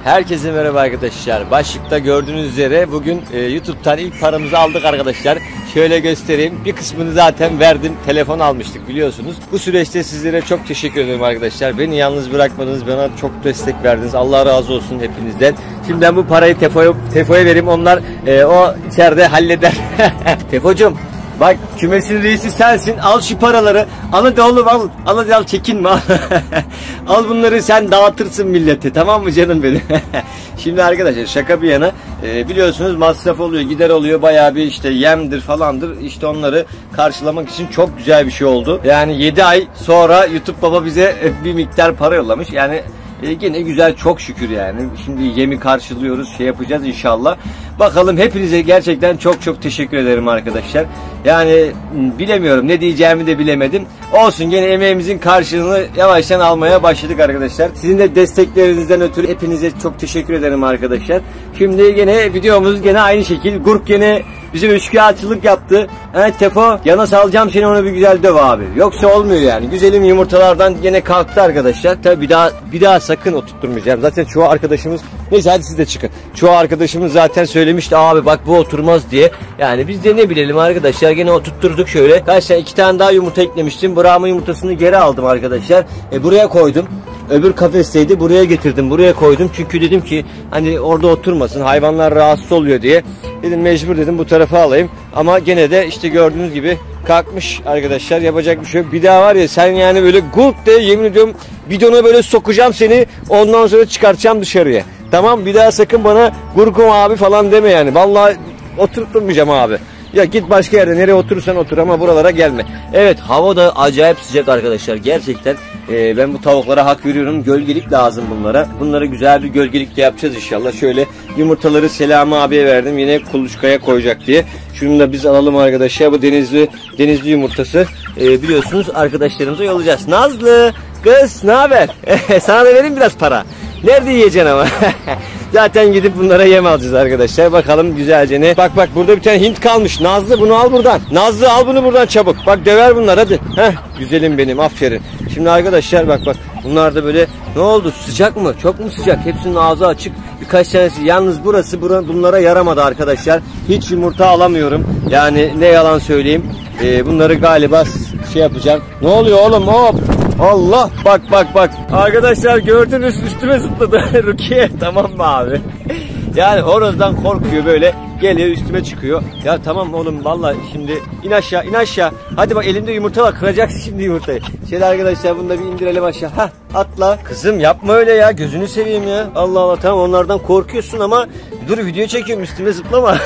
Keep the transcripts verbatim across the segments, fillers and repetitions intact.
Herkese merhaba arkadaşlar. Başlıkta gördüğünüz üzere bugün e, YouTube'dan ilk paramızı aldık arkadaşlar. Şöyle göstereyim. Bir kısmını zaten verdim. Telefon almıştık biliyorsunuz. Bu süreçte sizlere çok teşekkür ederim arkadaşlar. Beni yalnız bırakmadınız. Bana çok destek verdiniz. Allah razı olsun hepinizden. Şimdi ben bu parayı Tefo'ya Tefo'ya vereyim. Onlar e, o içeride halleder. Tefo'cum. Bak kümesin reisi sensin. Al şu paraları. Al hadi oğlum al. Al hadi al, çekinme. Al bunları, sen dağıtırsın milleti. Tamam mı canım benim? Şimdi arkadaşlar şaka bir yana e, biliyorsunuz masraf oluyor, gider oluyor. Bayağı bir işte yemdir falandır. İşte onları karşılamak için çok güzel bir şey oldu. Yani yedi ay sonra YouTube Baba bize bir miktar para yollamış. Yani E, yine güzel, çok şükür yani. Şimdi yemi karşılıyoruz, şey yapacağız inşallah. Bakalım, hepinize gerçekten çok çok teşekkür ederim arkadaşlar. Yani bilemiyorum, ne diyeceğimi de bilemedim. Olsun, gene emeğimizin karşılığını yavaştan almaya başladık arkadaşlar. Sizin de desteklerinizden ötürü hepinize çok teşekkür ederim arkadaşlar. Şimdi gene videomuz gene aynı şekil. Gurk gene bizim üçkağıtçılık yaptı. Evet Tefo, yana salacağım seni, onu bir güzel döv abi. Yoksa olmuyor yani. Güzelim yumurtalardan yine kalktı arkadaşlar. Tabi bir daha bir daha sakın oturtturmayacağım. Zaten çoğu arkadaşımız, neyse hadi siz de çıkın. Çoğu arkadaşımız zaten söylemişti, abi bak bu oturmaz diye. Yani biz de ne bilelim arkadaşlar, gene oturtturduk şöyle. Kaç tane, iki tane daha yumurta eklemiştim. Brahma yumurtasını geri aldım arkadaşlar. E, buraya koydum. Öbür kafesteydi, buraya getirdim, buraya koydum. Çünkü dedim ki hani orada oturmasın, hayvanlar rahatsız oluyor diye. Dedim mecbur dedim bu tarafa alayım. Ama gene de işte gördüğünüz gibi kalkmış arkadaşlar, yapacak bir şey yok. Bir daha var ya sen, yani böyle gulp de yemin ediyorum bidona böyle sokacağım seni, ondan sonra çıkartacağım dışarıya. Tamam, bir daha sakın bana Gurkum abi falan deme yani. Vallahi oturtturmayacağım abi. Ya git başka yerde, nereye oturursan otur ama buralara gelme. Evet, hava da acayip sıcak arkadaşlar. Gerçekten e, ben bu tavuklara hak veriyorum. Gölgelik lazım bunlara. Bunları güzel bir gölgelikle yapacağız inşallah. Şöyle yumurtaları Selami abiye verdim. Yine kuluçkaya koyacak diye. Şunu da biz alalım arkadaşlar. Bu denizli denizli yumurtası. E, biliyorsunuz arkadaşlarımıza yollayacağız. Nazlı kız ne haber? Sana da vereyim biraz para. Nerede yiyeceksin ama? Zaten gidip bunlara yem alacağız arkadaşlar. Bakalım güzelce ne? Bak bak, burada bir tane Hint kalmış. Nazlı bunu al buradan. Nazlı al bunu buradan çabuk. Bak döver bunlar hadi. Heh, güzelim benim, aferin. Şimdi arkadaşlar bak bak. Bunlar da böyle, ne oldu? Sıcak mı? Çok mu sıcak? Hepsinin ağzı açık. Birkaç tanesi. Yalnız burası bunlara yaramadı arkadaşlar. Hiç yumurta alamıyorum. Yani ne yalan söyleyeyim. Ee, bunları galiba şey yapacağım. Ne oluyor oğlum? Hop. Allah, bak bak bak. Arkadaşlar gördünüz, üstüme zıpladı Rukiye. Tamam mı abi? Yani horozdan korkuyor, böyle geliyor üstüme çıkıyor. Ya tamam oğlum, vallahi şimdi in aşağı in aşağı. Hadi bak, elimde yumurta var, kıracaksın şimdi yumurtayı. Şöyle arkadaşlar, bunu da bir indirelim aşağı. Hah, atla. Kızım yapma öyle ya, gözünü seveyim ya. Allah Allah, tamam onlardan korkuyorsun ama dur, video çekiyorum, üstüme zıplama.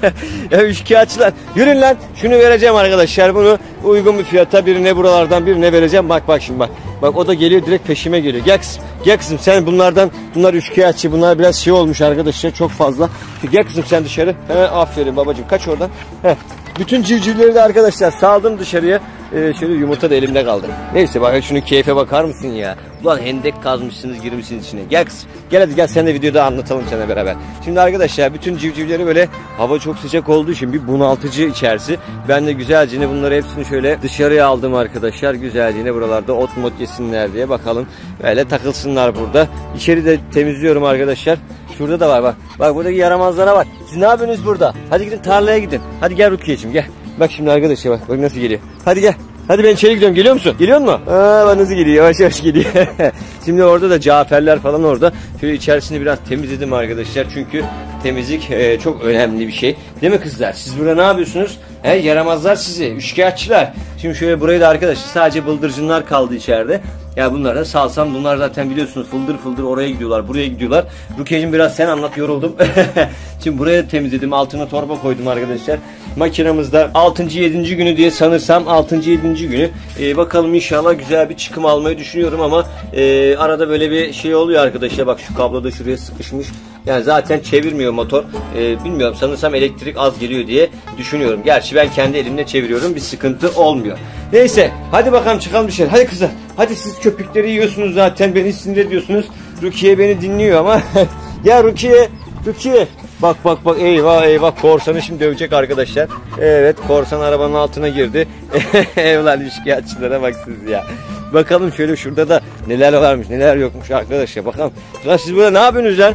Ya üçkağıtçılar, yürün lan. Şunu vereceğim arkadaşlar, bunu uygun bir fiyata birine, buralardan birine vereceğim. Bak bak şimdi bak. Bak o da geliyor, direkt peşime geliyor. Gel kızım, gel kızım sen bunlardan, bunlar üçkağıtçı, bunlar biraz şey olmuş arkadaşlar, çok fazla. Gel kızım sen dışarı. He, aferin babacığım, kaç oradan. He. Bütün civcivleri de arkadaşlar saldım dışarıya. Ee, şöyle yumurta da elimde kaldı. Neyse bak, şunu keyfe bakar mısın ya? Ulan hendek kazmışsınız, girmişsiniz içine. Gel kızım, gel hadi gel, sen de videoda anlatalım seninle beraber. Şimdi arkadaşlar bütün civcivleri böyle, hava çok sıcak olduğu için bir bunaltıcı içerisi. Ben de güzelce bunları hepsini şöyle dışarıya aldım arkadaşlar. Güzelce buralarda ot mot yesinler diye, bakalım böyle takılsınlar burada. İçeri de temizliyorum arkadaşlar. Şurada da var bak. Bak buradaki yaramazlara bak. Siz ne yapıyorsunuz burada? Hadi gidin tarlaya gidin. Hadi gel Rukiye'cim gel. Bak şimdi arkadaşlar bak. Bak nasıl geliyor. Hadi gel. Hadi ben içeri gidiyorum. Geliyor musun? Geliyor musun? Aa, bak nasıl geliyor. Yavaş yavaş geliyor. Şimdi orada da Caferler falan orada. Şöyle içerisini biraz temizledim arkadaşlar. Çünkü temizlik e, çok önemli bir şey. Değil mi kızlar? Siz burada ne yapıyorsunuz? He, yaramazlar sizi. Üçkağıtçılar. Şimdi şöyle burayı da arkadaşlar, sadece bıldırcınlar kaldı içeride. Ya bunları da salsam, bunlar zaten biliyorsunuz fıldır fıldır oraya gidiyorlar, buraya gidiyorlar. Rukiye'cim biraz sen anlat, yoruldum. Şimdi buraya da temizledim, altına torba koydum arkadaşlar. Makinamızda altıncı yedinci günü diye sanırsam, altıncı yedinci günü. Ee, bakalım inşallah güzel bir çıkım almayı düşünüyorum ama e, arada böyle bir şey oluyor arkadaşlar. Bak şu kablo da şuraya sıkışmış. Yani zaten çevirmiyor motor. Ee, bilmiyorum, sanırsam elektrik az geliyor diye düşünüyorum. Gerçi ben kendi elimle çeviriyorum, bir sıkıntı olmuyor. Neyse hadi bakalım çıkalım dışarı. Hadi kızlar. Hadi siz köpükleri yiyorsunuz zaten, beni sinir ediyorsunuz. Rukiye beni dinliyor ama. Ya Rukiye, Rukiye. Bak bak bak, eyvah eyvah, korsanı şimdi dövecek arkadaşlar. Evet, korsan arabanın altına girdi. Evler üçkağıtçılara bak siz ya. Bakalım şöyle, şurada da neler varmış neler yokmuş arkadaşlar, bakalım. Lan siz burada ne yapıyorsunuz lan?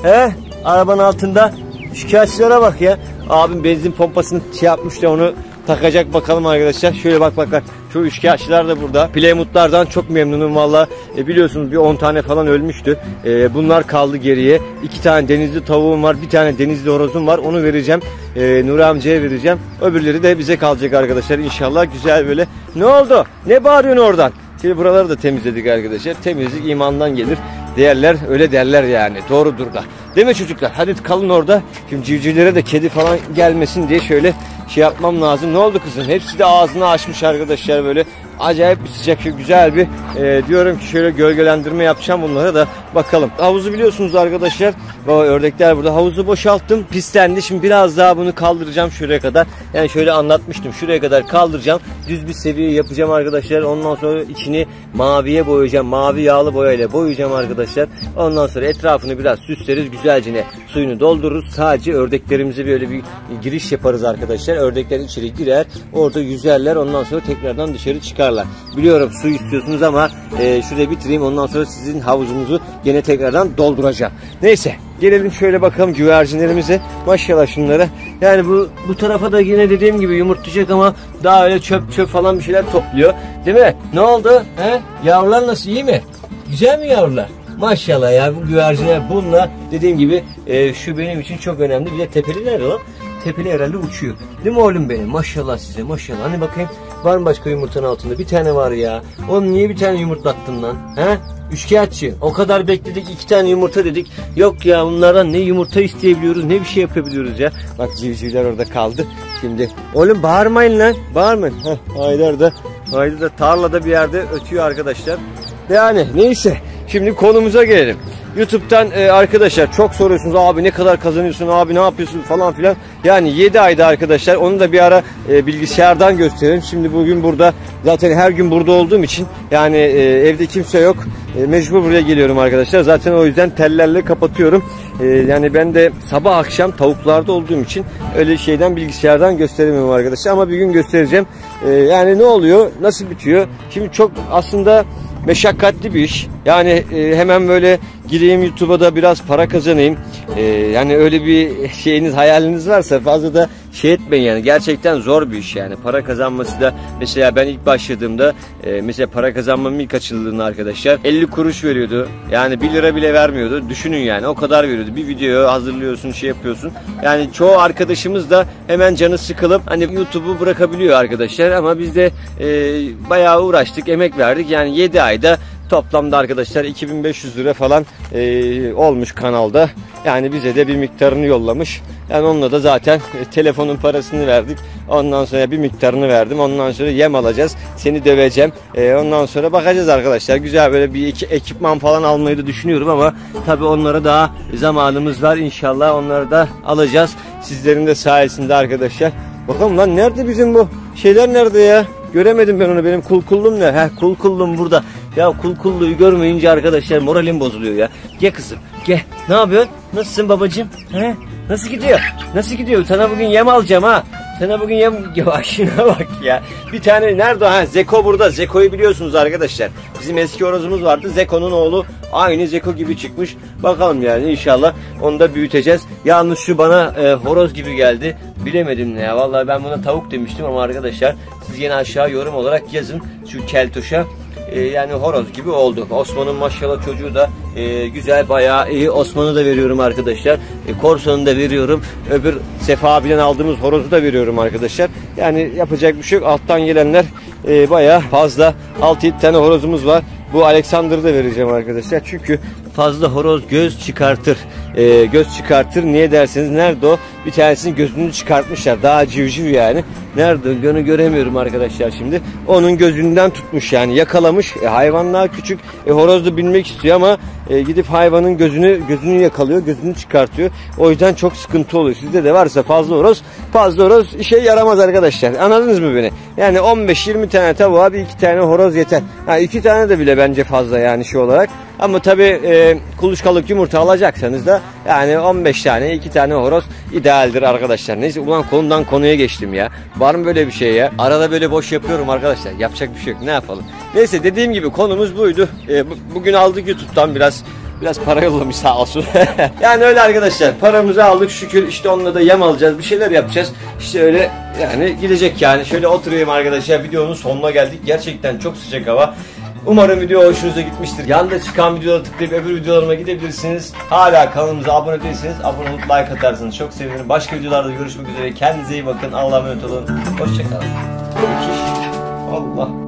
He? Arabanın altında. Şikayetçilere bak ya. Abim benzin pompasını şey yapmış da onu takacak bakalım arkadaşlar. Şöyle bak bak bak. Şu üçkağıtçılar da burada. Plymouth'lardan çok memnunum valla. E, biliyorsunuz bir on tane falan ölmüştü. E, bunlar kaldı geriye. iki tane denizli tavuğum var. Bir tane denizli horozum var. Onu vereceğim. E, Nuri amcaya vereceğim. Öbürleri de bize kalacak arkadaşlar. İnşallah güzel böyle. Ne oldu? Ne bağırıyorsun oradan? Şimdi buraları da temizledik arkadaşlar. Temizlik imandan gelir. Değerler öyle derler yani. Doğrudur da. Değil mi çocuklar? Hadi kalın orada. Şimdi civcivlere de kedi falan gelmesin diye şöyle şey yapmam lazım. Ne oldu kızım? Hepsi de ağzını açmış arkadaşlar böyle. Acayip bir sıcak, güzel bir e, diyorum ki şöyle gölgelendirme yapacağım bunlara da bakalım. Havuzu biliyorsunuz arkadaşlar. Baba ördekler burada. Havuzu boşalttım. Pislendi. Şimdi biraz daha bunu kaldıracağım şuraya kadar. Yani şöyle anlatmıştım. Şuraya kadar kaldıracağım. Düz bir seviye yapacağım arkadaşlar. Ondan sonra içini maviye boyayacağım. Mavi yağlı boyayla boyayacağım arkadaşlar. Ondan sonra etrafını biraz süsleriz. Güzelce suyunu doldururuz. Sadece ördeklerimize böyle bir giriş yaparız arkadaşlar. Ördekler içeri girer. Orada yüzerler. Ondan sonra tekrardan dışarı çıkar. Biliyorum su istiyorsunuz ama e, şurayı bitireyim, ondan sonra sizin havuzunuzu gene tekrardan dolduracağım. Neyse gelelim şöyle bakalım güvercinlerimize. Maşallah şunlara. Yani bu bu tarafa da yine dediğim gibi yumurtlayacak ama daha öyle çöp çöp falan bir şeyler topluyor. Değil mi? Ne oldu? He? Yavrular nasıl, iyi mi? Güzel mi yavrular? Maşallah ya, bu güvercinler bununla dediğim gibi e, şu benim için çok önemli. Bir de tepeli nerede o? Tepeli herhalde uçuyor. Değil mi oğlum benim? Maşallah size, maşallah. Hani bakayım, var mı başka yumurtanın altında? Bir tane var ya. Oğlum niye bir tane yumurtlattın lan? He? Üçkağıtçı. O kadar bekledik, iki tane yumurta dedik. Yok ya, bunlardan ne yumurta isteyebiliyoruz, ne bir şey yapabiliyoruz ya. Bak civcivler orada kaldı. Şimdi oğlum bağırmayın lan. Bağırmayın. Heh, Haydar da, Haydar da tarlada bir yerde ötüyor arkadaşlar. Yani neyse. Şimdi konumuza gelelim. YouTube'dan e, arkadaşlar çok soruyorsunuz, abi ne kadar kazanıyorsun, abi ne yapıyorsun falan filan. Yani yedi ayda arkadaşlar, onu da bir ara e, bilgisayardan gösterelim. Şimdi bugün burada zaten her gün burada olduğum için yani e, evde kimse yok. E, mecbur buraya geliyorum arkadaşlar. Zaten o yüzden tellerle kapatıyorum. E, yani ben de sabah akşam tavuklarda olduğum için öyle şeyden bilgisayardan gösteremiyorum arkadaşlar. Ama bir gün göstereceğim. E, yani ne oluyor, nasıl bitiyor? Şimdi çok aslında meşakkatli bir iş. Yani e, hemen böyle gireyim YouTube'a da biraz para kazanayım. E, yani öyle bir şeyiniz, hayaliniz varsa fazla da şey etmeyin yani. Gerçekten zor bir iş yani. Para kazanması da, mesela ben ilk başladığımda e, mesela para kazanmamın ilk açıldığında arkadaşlar elli kuruş veriyordu. Yani bir lira bile vermiyordu. Düşünün yani, o kadar veriyordu. Bir video hazırlıyorsun, şey yapıyorsun. Yani çoğu arkadaşımız da hemen canı sıkılıp hani YouTube'u bırakabiliyor arkadaşlar. Ama biz de e, bayağı uğraştık, emek verdik. Yani yedi ayda toplamda arkadaşlar iki bin beş yüz lira falan e, olmuş kanalda. Yani bize de bir miktarını yollamış. Yani onunla da zaten e, telefonun parasını verdik. Ondan sonra bir miktarını verdim. Ondan sonra yem alacağız. Seni döveceğim. E, ondan sonra bakacağız arkadaşlar. Güzel böyle bir iki ekipman falan almayı da düşünüyorum ama tabii onlara daha zamanımız var. İnşallah onları da alacağız. Sizlerin de sayesinde arkadaşlar. Bakalım lan, nerede bizim bu şeyler, nerede ya? Göremedim ben onu. Benim kul kullum ne? Heh, kul kullum burada. Ya kul kulluğu görmeyince arkadaşlar moralim bozuluyor ya. Gel kızım, gel. Ne yapıyorsun? Nasılsın babacığım? He? Nasıl gidiyor? Nasıl gidiyor? Sana bugün yem alacağım ha. Sana bugün yem... Ya şuna bak ya. Bir tane nerede? Ha, Zeko burada. Zeko'yu biliyorsunuz arkadaşlar. Bizim eski horozumuz vardı. Zeko'nun oğlu aynı Zeko gibi çıkmış. Bakalım yani, inşallah onu da büyüteceğiz. Yalnız şu bana e, horoz gibi geldi. Bilemedim ne ya. Vallahi ben buna tavuk demiştim ama arkadaşlar siz yine aşağı yorum olarak yazın şu keltoşa. Ee, yani horoz gibi oldu. Osman'ın maşallah çocuğu da e, güzel, bayağı iyi. Osman'ı da veriyorum arkadaşlar. E, Korsan'ı da veriyorum. Öbür Sefa abiden aldığımız horozu da veriyorum arkadaşlar. Yani yapacak bir şey yok. Alttan gelenler e, bayağı fazla. altı yedi tane horozumuz var. Bu Alexander'ı da vereceğim arkadaşlar. Çünkü fazla horoz göz çıkartır. Ee, göz çıkartır. Niye derseniz, nerede o? Bir tanesinin gözünü çıkartmışlar. Daha civciv yani. Nerede? Gönü göremiyorum arkadaşlar şimdi. Onun gözünden tutmuş yani. Yakalamış. E, hayvanlar küçük. E, horoz da bilmek istiyor ama e, gidip hayvanın gözünü gözünü yakalıyor. Gözünü çıkartıyor. O yüzden çok sıkıntı oluyor. Sizde de varsa fazla horoz, fazla horoz işe yaramaz arkadaşlar. Anladınız mı beni? Yani on beş yirmi tane tavuğa bir iki tane horoz yeter. Ha, iki tane de bile bence fazla yani şu olarak. Ama tabii e, kuluçkalık yumurta alacaksanız da yani on beş tane, iki tane horoz idealdir arkadaşlar. Neyse, ulan konudan konuya geçtim ya. Var mı böyle bir şey ya? Arada böyle boş yapıyorum arkadaşlar. Yapacak bir şey yok. Ne yapalım? Neyse, dediğim gibi konumuz buydu. E, bu, bugün aldık YouTube'dan biraz Biraz para yollamış sağ olsun. Yani öyle arkadaşlar, paramızı aldık şükür, işte onunla da yem alacağız, bir şeyler yapacağız. İşte öyle yani gidecek yani. Şöyle oturayım arkadaşlar, videonun sonuna geldik. Gerçekten çok sıcak hava. Umarım video hoşunuza gitmiştir. Yanında çıkan videolara tıklayıp öbür videolarıma gidebilirsiniz. Hala kanalımıza abone değilseniz abone olup like atarsanız çok sevinirim. Başka videolarda görüşmek üzere. Kendinize iyi bakın. Allah'a emanet olun. Hoşçakalın. Allah.